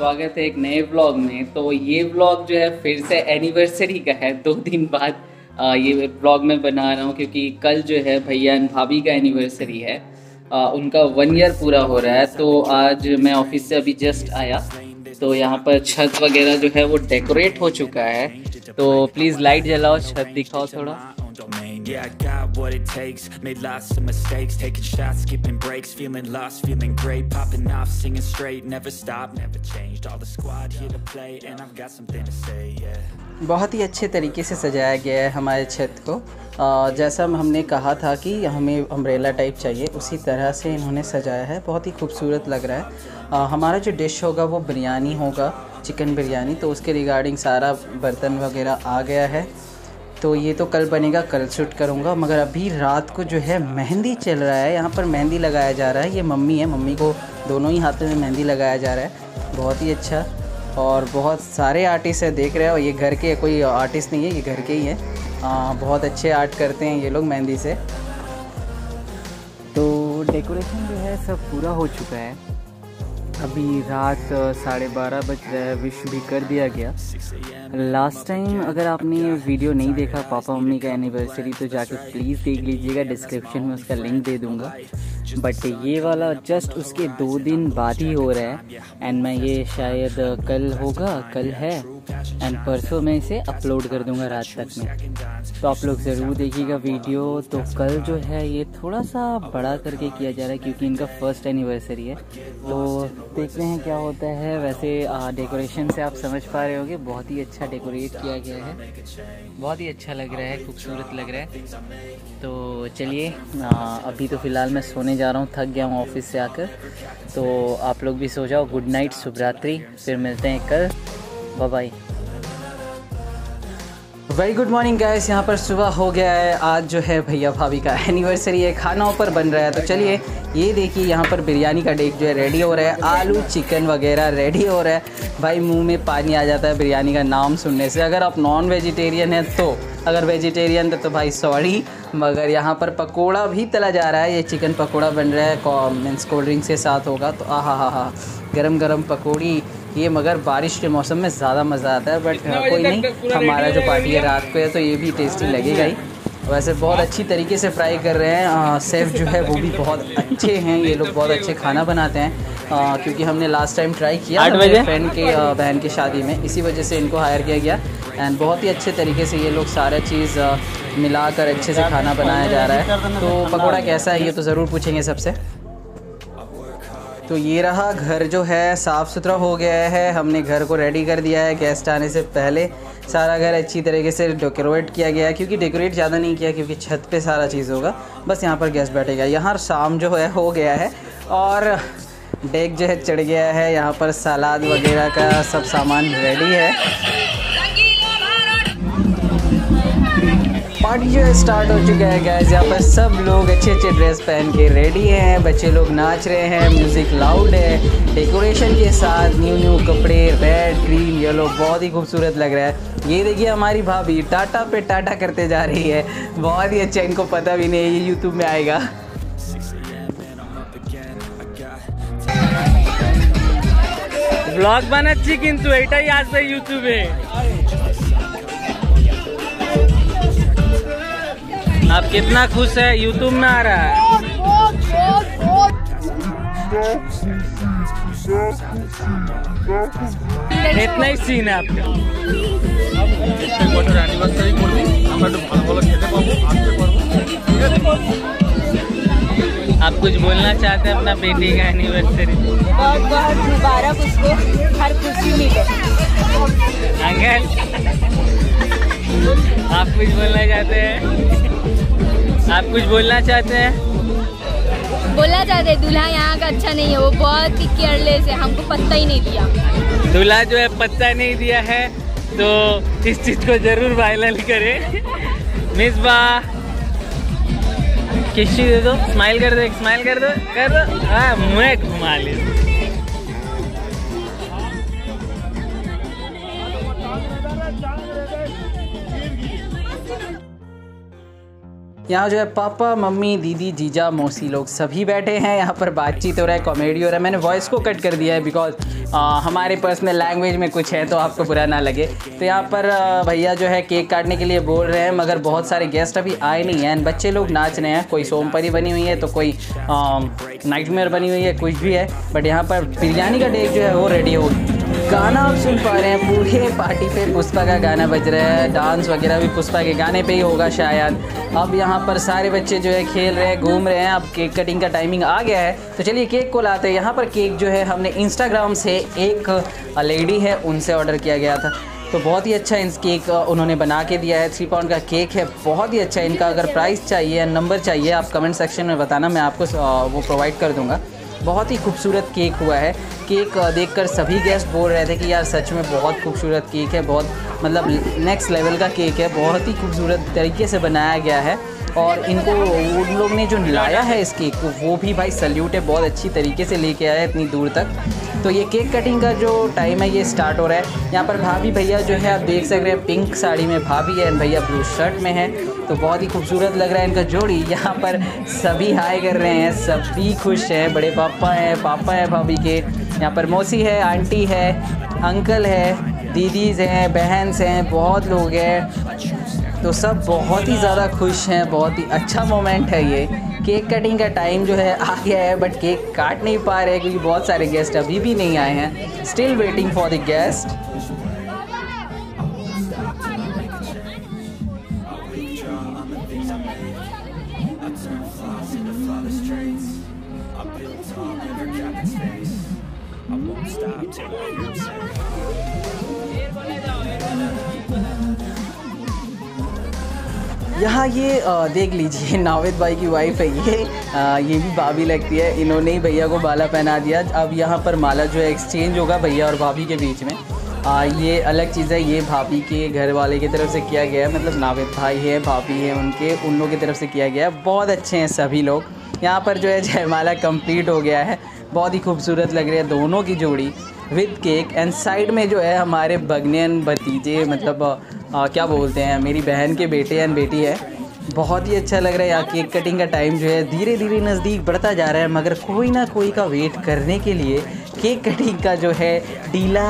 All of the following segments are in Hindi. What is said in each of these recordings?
स्वागत है एक नए व्लॉग में। तो ये व्लॉग जो है फिर से एनिवर्सरी का है। 2 दिन बाद ये व्लॉग मैं बना रहा हूँ क्योंकि कल जो है भैया एंड भाभी का एनिवर्सरी है। उनका 1 ईयर पूरा हो रहा है। तो आज मैं ऑफिस से अभी जस्ट आया तो यहाँ पर छत वगैरह जो है वो डेकोरेट हो चुका है। तो प्लीज़ लाइट जलाओ, छत दिखाओ थोड़ा। Yeah, I got what it takes. Made lots of mistakes, taking shots, skipping breaks, feeling lost, feeling great, popping off, singing straight, never stop, never changed. All the squad here to play, and I've got something to say. Yeah. बहुत ही अच्छे तरीके से सजाया गया है हमारे छत को। जैसा हमने कहा था कि हमें अम्ब्रेला टाइप चाहिए, उसी तरह से इन्होंने सजाया है। बहुत ही खूबसूरत लग रहा है। हमारा जो डिश होगा वो बिरयानी होगा, चिकन बिरयानी। तो उसके रिगार्डिंग सारा बर्तन वगैरह आ गया है। तो ये तो कल बनेगा, कल शूट करूँगा। मगर अभी रात को जो है मेहंदी चल रहा है, यहाँ पर मेहंदी लगाया जा रहा है। ये मम्मी है, मम्मी को दोनों ही हाथों में मेहंदी लगाया जा रहा है। बहुत ही अच्छा। और बहुत सारे आर्टिस्ट हैं, देख रहे हो। ये घर के, कोई आर्टिस्ट नहीं है, ये घर के ही हैं। बहुत अच्छे आर्ट करते हैं ये लोग मेहंदी से। तो डेकोरेशन जो है सब पूरा हो चुका है। अभी रात 12:30 बज रहा है। विश भी कर दिया गया। लास्ट टाइम अगर आपने वीडियो नहीं देखा पापा मम्मी का एनिवर्सरी तो जाके प्लीज़ देख लीजिएगा, डिस्क्रिप्शन में उसका लिंक दे दूँगा। बट ये वाला जस्ट उसके 2 दिन बाद ही हो रहा है। एंड मैं ये शायद कल होगा, कल है, एंड परसों मैं इसे अपलोड कर दूंगा रात तक में। तो आप लोग ज़रूर देखिएगा वीडियो। तो कल जो है ये थोड़ा सा बड़ा करके किया जा रहा है क्योंकि इनका फर्स्ट एनिवर्सरी है। तो देखते हैं क्या होता है। वैसे डेकोरेशन से आप समझ पा रहे होंगे, बहुत ही अच्छा डेकोरेट किया गया है। बहुत ही अच्छा लग रहा है, खूबसूरत लग रहा है। तो चलिए, अभी तो फ़िलहाल मैं सोने जा रहा हूँ, थक गया हूँ ऑफिस से आकर। तो आप लोग भी सो जाओ। गुड नाइट, शुभ रात्रि। फिर मिलते हैं कल। Bye bye. Very good morning guys. यहाँ पर सुबह हो गया है। आज जो है भैया भाभी का एनिवर्सरी है, खाना ऊपर बन रहा है। तो चलिए, ये देखिए यहाँ पर बिरयानी का डेक जो है रेडी हो रहा है। आलू चिकन वगैरह रेडी हो रहा है। भाई मुंह में पानी आ जाता है बिरयानी का नाम सुनने से। अगर आप नॉन वेजिटेरियन हैं तो, अगर वेजिटेरियन तो भाई सॉरी। मगर यहाँ पर पकोड़ा भी तला जा रहा है। ये चिकन पकोड़ा बन रहा है, मीन्स कोल्ड ड्रिंक के साथ होगा। तो हा गरम गरम पकौड़ी। ये मगर बारिश के मौसम में ज़्यादा मज़ा आता है। बट कोई नहीं, हमारा जो पार्टी है रात को है तो ये भी टेस्टी लगेगा ही। वैसे बहुत अच्छी तरीके से फ्राई कर रहे हैं। शेफ़ जो है वो भी बहुत अच्छे हैं। ये लोग बहुत अच्छे खाना बनाते हैं। क्योंकि हमने लास्ट टाइम ट्राई किया मेरे फ्रेंड के बहन की शादी में, इसी वजह से इनको हायर किया गया। एंड बहुत ही अच्छे तरीके से ये लोग सारा चीज़ मिलाकर अच्छे से खाना बनाया जा रहा है। तो पकौड़ा कैसा है ये तो ज़रूर पूछेंगे सबसे। तो ये रहा, घर जो है साफ़ सुथरा हो गया है। हमने घर को रेडी कर दिया है। गेस्ट आने से पहले सारा घर अच्छी तरीके से डेकोरेट किया गया है। क्योंकि डेकोरेट ज़्यादा नहीं किया क्योंकि छत पे सारा चीज़ होगा, बस यहाँ पर गेस्ट बैठेगा। यहाँ शाम जो है हो गया है और डेक जो है चढ़ गया है। यहाँ पर सलाद वगैरह का सब सामान रेडी है। पार्टी जो है स्टार्ट हो चुका है गाइस। यहाँ पर सब लोग अच्छे अच्छे ड्रेस पहन के रेडी हैं। बच्चे लोग नाच रहे हैं, म्यूज़िक लाउड है, डेकोरेशन के साथ न्यू कपड़े, रेड ग्रीन येलो, बहुत ही खूबसूरत लग रहा है। ये देखिए हमारी भाभी टाटा पे टाटा करते जा रही है। बहुत ही अच्छा, इनको पता भी नहीं ये यूट्यूब में आएगा। ব্লগ বানাচ্ছি কিন্তু এটাই আসবে ইউটিউবে। आप कितना खुश है, यूट्यूब में आ रहा है। इतना ही सीन है आपका। आप कुछ बोलना चाहते हैं अपना बेटी का एनिवर्सरी? बहुत बहुत मुबारक, उसको हर खुशी मिले। अंकल आप कुछ बोलना चाहते हैं? आप कुछ बोलना चाहते हैं? बोलना चाहते दूल्हा यहाँ का अच्छा नहीं है, वो बहुत ही केयरलेस है, हमको पत्ता ही नहीं दिया। दूल्हा जो है पत्ता नहीं दिया है, तो इस चीज़ को जरूर वायरल करें। मिसबाह किसी दे दो, स्माइल कर दो, स्माइल कर दो, हाँ मुँह घुमा ले। यहाँ जो है पापा मम्मी दीदी जीजा मौसी लोग सभी बैठे हैं। यहाँ पर बातचीत हो रहा है, कॉमेडी हो रहा है। मैंने वॉइस को कट कर दिया है बिकॉज हमारे पर्सनल लैंग्वेज में कुछ है तो आपको बुरा ना लगे। तो यहाँ पर भैया जो है केक काटने के लिए बोल रहे हैं, मगर बहुत सारे गेस्ट अभी आए नहीं हैं। बच्चे लोग नाच रहे हैं, कोई सोमपरी बनी हुई है तो कोई नाइटमेयर बनी हुई है, कुछ भी है। बट यहाँ पर बिरयानी का डेक जो है वो रेडी हो। गाना आप सुन पा रहे हैं, पूरे पार्टी पे पुष्पा का गाना बज रहा है। डांस वगैरह भी पुष्पा के गाने पे ही होगा शायद। अब यहाँ पर सारे बच्चे जो है खेल रहे हैं, घूम रहे हैं। अब केक कटिंग का टाइमिंग आ गया है तो चलिए केक को लाते हैं। यहाँ पर केक जो है हमने इंस्टाग्राम से एक लेडी है उनसे ऑर्डर किया गया था, तो बहुत ही अच्छा इस केक उन्होंने बना के दिया है। 3 पाउंड का केक है, बहुत ही अच्छा। इनका अगर प्राइस चाहिए, नंबर चाहिए, आप कमेंट सेक्शन में बताना, मैं आपको वो प्रोवाइड कर दूँगा। बहुत ही खूबसूरत केक हुआ है। केक देखकर सभी गेस्ट बोल रहे थे कि यार सच में बहुत खूबसूरत केक है, बहुत मतलब नेक्स्ट लेवल का केक है, बहुत ही खूबसूरत तरीके से बनाया गया है। और इनको उन लोग ने जो लाया है इस केक को वो भी भाई सल्यूट है, बहुत अच्छी तरीके से लेके आया है इतनी दूर तक। तो ये केक कटिंग का जो टाइम है ये स्टार्ट हो रहा है। यहाँ पर भाभी भैया जो है आप देख सक रहे हैं, पिंक साड़ी में भाभी है, भैया ब्लू शर्ट में है, तो बहुत ही खूबसूरत लग रहा है इनका जोड़ी। यहाँ पर सभी हाय कर रहे हैं, सभी खुश हैं। बड़े पापा हैं भाभी के, यहाँ पर मौसी है, आंटी है, अंकल है, दीदीज़ हैं, बहन्स हैं, बहुत लोग हैं। तो सब बहुत ही ज़्यादा खुश हैं, बहुत ही अच्छा मोमेंट है ये। केक कटिंग का टाइम जो है आ गया है बट केक काट नहीं पा रहे क्योंकि बहुत सारे गेस्ट अभी भी नहीं आए हैं। Still waiting for the guest. यहाँ ये देख लीजिए नावेद भाई की वाइफ है ये भी भाभी लगती है। इन्होंने ही भैया को माला पहना दिया। अब यहाँ पर माला जो है एक्सचेंज होगा भैया और भाभी के बीच में। ये अलग चीज़ है, ये भाभी के घर वाले की तरफ से किया गया है, मतलब नावेद भाई है, भाभी है, उन लोगों की तरफ से किया गया है। बहुत अच्छे हैं सभी लोग। यहाँ पर जो है जयमाला कंप्लीट हो गया है, बहुत ही खूबसूरत लग रही है दोनों की जोड़ी विद केक। एंड साइड में जो है हमारे भगनियन भतीजे, मतलब क्या बोलते हैं, मेरी बहन के बेटे एंड बेटी है। बहुत ही अच्छा लग रहा है। यहाँ केक कटिंग का टाइम जो है धीरे धीरे नज़दीक बढ़ता जा रहा है, मगर कोई ना कोई का वेट करने के लिए केक कटिंग का जो है ढीला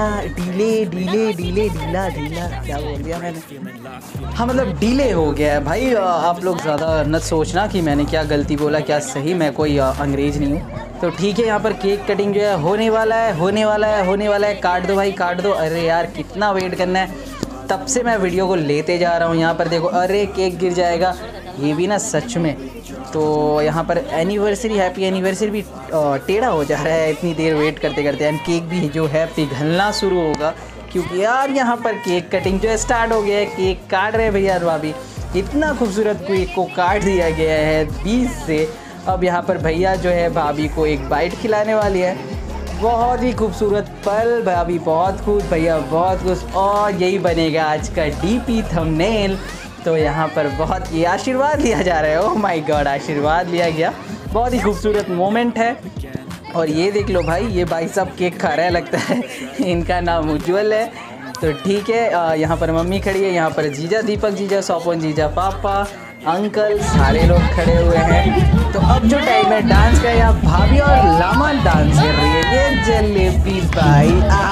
क्या बोल दिया मैंने, हाँ मतलब डिले हो गया है भाई। आप लोग ज़्यादा न सोचना कि मैंने क्या गलती बोला क्या सही, मैं कोई अंग्रेज़ नहीं हूँ। तो ठीक है, यहाँ पर केक कटिंग जो है होने वाला है। काट दो भाई काट दो। अरे यार कितना वेट करना है, तब से मैं वीडियो को लेते जा रहा हूँ। यहाँ पर देखो, अरे केक गिर जाएगा ये भी ना सच में। तो यहाँ पर हैप्पी एनिवर्सरी भी टेढ़ा हो जा रहा है इतनी देर वेट करते करते। एंड केक भी जो है पिघलना शुरू होगा क्योंकि यार यहाँ पर केक कटिंग जो है स्टार्ट हो गया है। केक काट रहे हैं भैया और भाभी, इतना खूबसूरत केक को काट दिया गया है 20 से। अब यहाँ पर भैया जो है भाभी को एक बाइट खिलाने वाली है। बहुत ही खूबसूरत पल, भाभी बहुत खुश, भैया बहुत खुश, और यही बनेगा आज का डीपी थंबनेल। तो यहाँ पर बहुत ये आशीर्वाद लिया जा रहा है, ओह माय गॉड आशीर्वाद लिया गया। बहुत ही खूबसूरत मोमेंट है। और ये देख लो भाई, ये भाई साहब केक खा रहा है लगता है, इनका नाम उज्ज्वल है। तो ठीक है, यहाँ पर मम्मी खड़ी है, यहाँ पर जीजा दीपक जीजा, सोपन जीजा, पापा, अंकल, सारे लोग खड़े हुए हैं। तो अब जो टाइम है डांस का, यहाँ भाभी और लामा डांस कर रही है, ये जलेबी भाई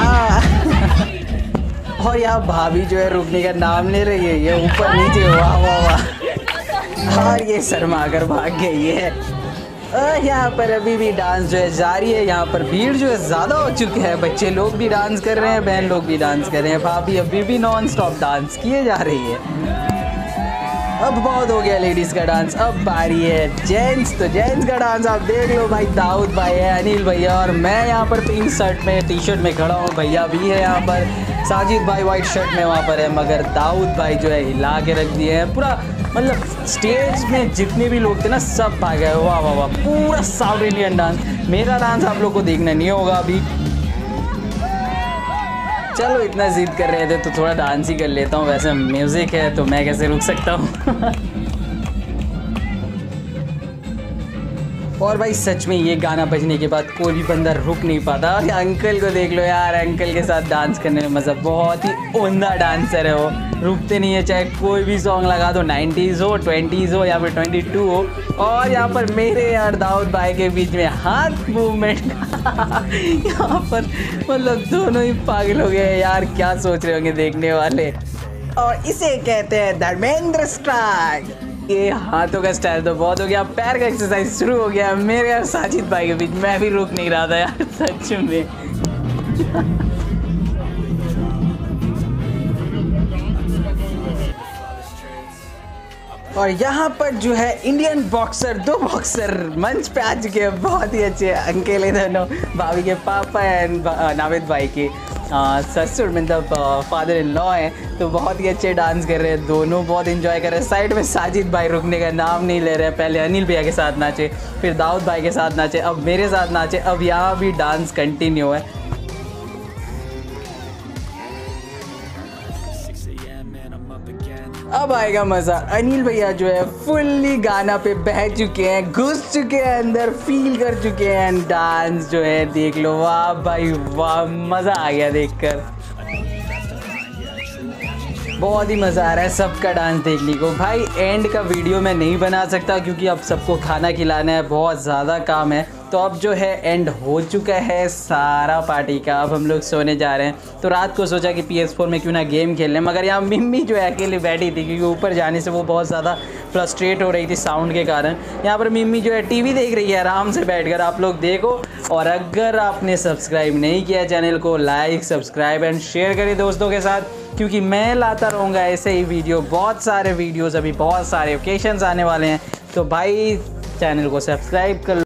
और यहाँ भाभी जो है रुकने का नाम ले रही है, ये ऊपर नीचे, वाह वाह वाह। और ये शर्मा कर भाग गई है। यहाँ पर अभी भी डांस जो है जारी है। यहाँ पर भीड़ जो है ज़्यादा हो चुकी है, बच्चे लोग भी डांस कर रहे हैं, बहन लोग भी डांस कर रहे हैं, भाभी अभी भी नॉन स्टॉप डांस किए जा रही है। अब बहुत हो गया लेडीज़ का डांस, अब बारी है जेंट्स। तो जेंट्स का डांस आप देख लो भाई, दाऊद भाई है, अनिल भैया और मैं यहाँ पर पिंक शर्ट में टी शर्ट में खड़ा हूँ, भैया भी है यहाँ पर, साजिद भाई वाइट शर्ट में वहाँ पर है, मगर दाऊद भाई जो है हिला के रख दिए हैं पूरा। मतलब स्टेज में जितने भी लोग थे ना सब भाग गए, वाह वाह वाह, पूरा साउथ इंडियन डांस। मेरा डांस आप लोग को देखना नहीं होगा अभी, चलो इतना जिद कर रहे थे तो थोड़ा डांस ही कर लेता हूँ। वैसे म्यूज़िक है तो मैं कैसे रुक सकता हूँ। और भाई सच में ये गाना बजने के बाद कोई भी बंदा रुक नहीं पाता। और अंकल को देख लो यार, अंकल के साथ डांस करने में मज़ा, बहुत ही उम्दा डांसर है वो। रुकते नहीं है, चाहे कोई भी सॉन्ग लगा दो, 90s हो, 20s हो या फिर 22 हो। और यहाँ पर मेरे यार दाऊद भाई के बीच में हाथ मूवमेंट यहाँ पर मतलब दोनों ही पागल हो गए यार, क्या सोच रहे होंगे देखने वाले। और इसे कहते हैं धर्मेंद्र स्ट्राइक। ये हाथों का स्टाइल तो बहुत हो गया, पैर का एक्सरसाइज शुरू हो गया मेरे और साजिद भाई के बीच। मैं भी रुक नहीं रहा था यार सच में। और यहाँ पर जो है इंडियन बॉक्सर, 2 बॉक्सर मंच पे आ चुके हैं, बहुत ही अच्छे अंकेल है दोनों, भाभी के पापा एंड नाविद भाई के ससुर मतलब फादर इन लॉ हैं। तो बहुत ही अच्छे डांस कर रहे हैं दोनों, बहुत एंजॉय कर रहे हैं। साइड में साजिद भाई रुकने का नाम नहीं ले रहे हैं, पहले अनिल भैया के साथ नाचे, फिर दाऊद भाई के साथ नाचे, अब मेरे साथ नाचे, अब यहाँ भी डांस कंटिन्यू है। अब आएगा मज़ा। अनिल भैया जो है फुल्ली गाना पे बह चुके हैं, घुस चुके हैं अंदर, फील कर चुके हैं। डांस जो है देख लो, वाह भाई वाह, मज़ा आ गया देखकर, बहुत ही मज़ा आ रहा है सबका डांस देखने को। भाई एंड का वीडियो मैं नहीं बना सकता क्योंकि अब सबको खाना खिलाना है, बहुत ज़्यादा काम है। तो अब जो है एंड हो चुका है सारा पार्टी का, अब हम लोग सोने जा रहे हैं। तो रात को सोचा कि PS4 में क्यों ना गेम खेल लें, मगर यहाँ मिम्मी जो है अकेले बैठी थी क्योंकि ऊपर जाने से वो बहुत ज़्यादा फ्रस्ट्रेट हो रही थी साउंड के कारण। यहाँ पर मिम्मी जो है टीवी देख रही है आराम से बैठकर, आप लोग देखो। और अगर आपने सब्सक्राइब नहीं किया चैनल को, लाइक सब्सक्राइब एंड शेयर करिए दोस्तों के साथ, क्योंकि मैं लाता रहूँगा ऐसे ही वीडियो, बहुत सारे वीडियोज़, अभी बहुत सारे ओकेशंस आने वाले हैं। तो भाई चैनल को सब्सक्राइब कर